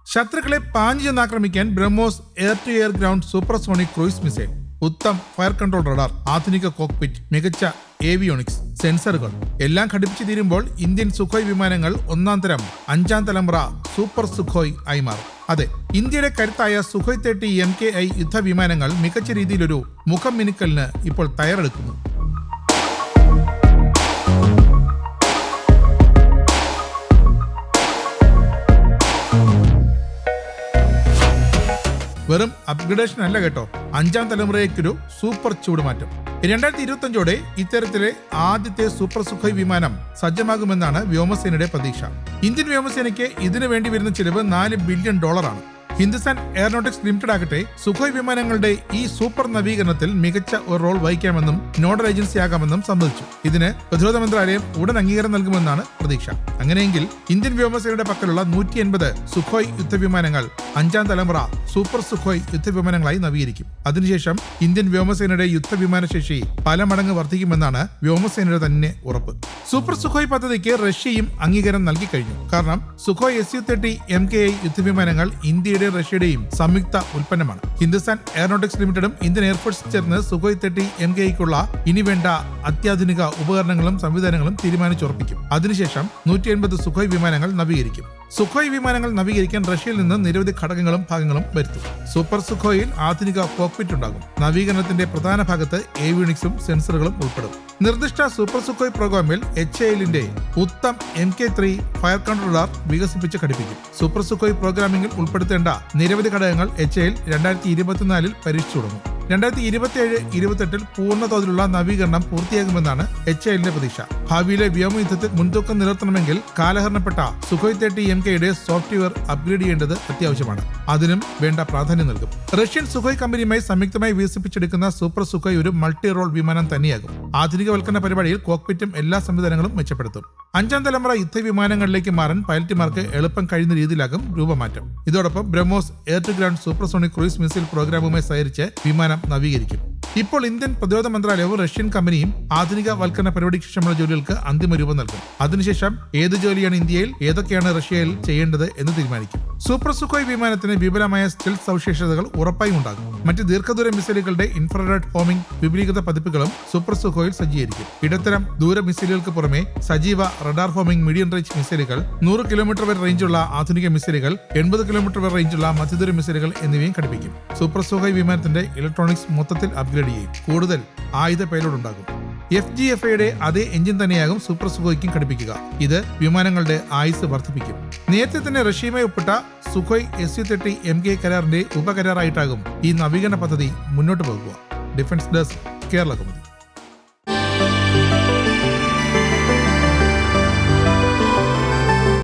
ശത്രുക്കളെ പാഞ്ഞു ചെന്നാക്രമിക്കാൻ BrahMos air to air ground supersonic cruise missile, Uttam fire control radar, ആധുനിക കോക്പിറ്റ്, മികച്ച ഏവിയോണിക്സ്, സെൻസറുകൾ എല്ലാം ഘടിപ്പിച്ചു തീരുമ്പോൾ ഇന്ത്യൻ സുഖോയ് വിമാനങ്ങൾ ഒന്നാം തരം 5ാം തലമുറ സൂപ്പർ സുഖോയ് ആയി മാറും. അതെ, ഇന്ത്യയുടെ കരുത്തായ സുഖോയ് 30MKI യുദ്ധവിമാനങ്ങൾ മികച്ച രീതിയിലൊരു മുഖം മിനുക്കലിന് ഇപ്പോൾ തയ്യാറെടുക്കുന്നു. വെറും അപ്ഗ്രഡേഷൻ അല്ല കേട്ടോ, 5ാം തലമുറയ്ക്കൊരു സൂപ്പർ ചൂടുമാറ്റം. 2025ഓടെ ഇത്തരത്തിലെ ആദ്യത്തെ സൂപ്പർ സുഖോയ് വിമാനം സജ്ജമാകുമെന്നാണ് വ്യോമസേനയുടെ പ്രതീക്ഷ. ഇന്ത്യൻ വ്യോമസേനയ്ക്ക് ഇതിനു വേണ്ടി വരുന്ന ചിലവ് $4 ബില്യൺ. ഹിന്ദുസ്ഥാൻ എയറോനോട്ടിക്സ് ലിമിറ്റഡ് ആകട്ടെ സുഖോയ് വിമാനങ്ങളുടെ ഈ സൂപ്പർ നവീകരണത്തിൽ മികച്ച ഒരു റോൾ വഹിക്കാമെന്നും നോഡൽ ഏജൻസിയാകാമെന്നും സമ്മതിച്ചു. ഇതിന് പ്രതിരോധ മന്ത്രാലയം ഉടൻ അംഗീകാരം നൽകുമെന്നാണ് പ്രതീക്ഷ. അങ്ങനെയെങ്കിൽ ഇന്ത്യൻ വ്യോമസേനയുടെ പക്കലുള്ള 180 സുഖോയ് യുദ്ധവിമാനങ്ങൾ 5ാം തലമുറ സൂപ്പർ സുഖോയ് യുദ്ധവിമാനങ്ങളായി നവീകരിക്കും. അതിനുശേഷം ഇന്ത്യൻ വ്യോമസേനയുടെ യുദ്ധവിമാന ശേഷി പലമടങ്ങ് വർദ്ധിക്കുമെന്നാണ് വ്യോമസേനയുടെ തന്നെ ഉറപ്പ്. സൂപ്പർ സുഖോയ് പദ്ധതിക്ക് റഷ്യയും അംഗീകാരം നൽകി കഴിഞ്ഞു. കാരണം സുഖോയ് Su-30MKI യുദ്ധവിമാനങ്ങൾ ഇന്ത്യയുടെ റഷ്യയുടെയും സംയുക്ത ഉൽപ്പന്നമാണ്. ഹിന്ദുസ്ഥാൻ എയറോനോട്ടിക്സ് ലിമിറ്റഡും ഇന്ത്യൻ എയർഫോഴ്സും ചേർന്ന് സുഖോയ് 30MKIക്കുള്ള ഇനി വേണ്ട അത്യാധുനിക ഉപകരണങ്ങളും സംവിധാനങ്ങളും തീരുമാനിച്ചുറപ്പിക്കും. അതിനുശേഷം 180 സുഖോയ് വിമാനങ്ങൾ നവീകരിക്കും. സുഖോയ് വിമാനങ്ങൾ നവീകരിക്കാൻ റഷ്യയിൽ നിന്ന് നിരവധി ഘടകങ്ങളും ഭാഗങ്ങളും വരുത്തും. സൂപ്പർ സുഖോയിൽ ആധുനിക കോക്പിറ്റ് ഉണ്ടാകും. നവീകരണത്തിന്റെ പ്രധാന ഭാഗത്ത് ഏവിയോണിക്സും സെൻസറുകളും ഉൾപ്പെടും. നിർദ്ദിഷ്ട സൂപ്പർ സുഖോയ് പ്രോഗ്രാമിൽ HALന്റെ Uttam MK3 fire control radar വികസിപ്പിച്ച് ഘടിപ്പിക്കും. സൂപ്പർ സുഖോയ് പ്രോഗ്രാമിംഗിൽ ഉൾപ്പെടുത്തേണ്ട നിരവധി ഘടകങ്ങൾ HAL 2024 പരീക്ഷിച്ചു തുടങ്ങും. 2027-28 പൂർണ്ണ തോതിലുള്ള നവീകരണം പൂർത്തിയാകുമെന്നാണ് HALന്റെ പ്രതീക്ഷ. ഭാവിയിലെ വ്യോമയുദ്ധത്തിൽ മുൻതൂക്കം നിലനിർത്തണമെങ്കിൽ കാലഹരണപ്പെട്ട സുഖോയ് 30MKIയുടെ സോഫ്റ്റ്വെയർ അപ്ഗ്രേഡ് ചെയ്യേണ്ടത് അത്യാവശ്യമാണ്. അതിനും വേണ്ട പ്രാധാന്യം നൽകും. റഷ്യൻ സുഖോയ് കമ്പനിയുമായി സംയുക്തമായി വികസിപ്പിച്ചെടുക്കുന്ന സൂപ്പർ സുഖോയ് ഒരു മൾട്ടി റോൾ വിമാനം തന്നെയാകും. ആധുനികവൽക്കരണ പരിപാടിയിൽ കോക്പിറ്റും എല്ലാ സംവിധാനങ്ങളും മെച്ചപ്പെടുത്തും. 5ാം തലമുറ യുദ്ധവിമാനങ്ങളിലേക്ക് മാറാൻ പൈലറ്റുമാർക്ക് എളുപ്പം കഴിയുന്ന രീതിയിലാകും രൂപമാറ്റം. ഇതോടൊപ്പം BrahMos air to ground supersonic cruise missile പ്രോഗ്രാമുമായി സഹകരിച്ച് വിമാനം നവീകരിക്കും. ഇപ്പോൾ ഇന്ത്യൻ പ്രതിരോധ മന്ത്രാലയവും റഷ്യൻ കമ്പനിയും ആധുനിക വൽക്കരണ പരിപാടിക്ക് ശേഷമുള്ള ജോലികൾക്ക് അന്തിമ രൂപം നൽകും. അതിനുശേഷം ഏത് ജോലിയാണ് ഇന്ത്യയിൽ, ഏതൊക്കെയാണ് റഷ്യയിൽ ചെയ്യേണ്ടത് എന്ന് തീരുമാനിക്കും. സൂപ്പർ സുഖോയ് വിമാനത്തിന് വിപുലമായ സ്റ്റെൽത്ത് സവിശേഷതകൾ ഉറപ്പായും ഉണ്ടാകും. മറ്റ് ദീർഘദൂര മിസൈലുകളുടെ ഇൻഫ്രാറെഡ് ഹോമിംഗ് വിപുലീകൃത പതിപ്പുകളും സൂപ്പർ സുഖോയിൽ സജ്ജീകരിക്കും. ഇടത്തരം ദൂര മിസൈലുകൾക്ക് പുറമെ സജീവ റഡാർ ഹോമിംഗ് മീഡിയം റേഞ്ച് മിസൈലുകൾ, 100 കിലോമീറ്റർ വരെ റേഞ്ചുള്ള ആധുനിക മിസൈലുകൾ, 80 കിലോമീറ്റർ വരെ റേഞ്ചുള്ള മധ്യദൂര മിസൈലുകൾ എന്നിവയും ഘടിപ്പിക്കും. സൂപ്പർ സുഖോയ് വിമാനത്തിന്റെ ഇലക്ട്രോണിക്സ് മൊത്തത്തിൽ അപ്ഗ്രേഡ് ചെയ്യും. കൂടുതൽ ആയുധ പേലോഡ് ഉണ്ടാകും. FGFIയുടെ അതേ എഞ്ചിൻ തന്നെയാകും സൂപ്പർ സുഖോയ്ക്കും ഘടിപ്പിക്കുക. ഇത് വിമാനങ്ങളുടെ ആയുസ് വർദ്ധിപ്പിക്കും. നേരത്തെ തന്നെ റഷ്യയുമായി ഒപ്പിട്ട സുഖോയ് Su-30MKI കരാറിന്റെ ഉപകരാറായിട്ടാകും ഈ നവീകരണ പദ്ധതി മുന്നോട്ട് പോകുക. Defence desk, Kerala Kaumudi.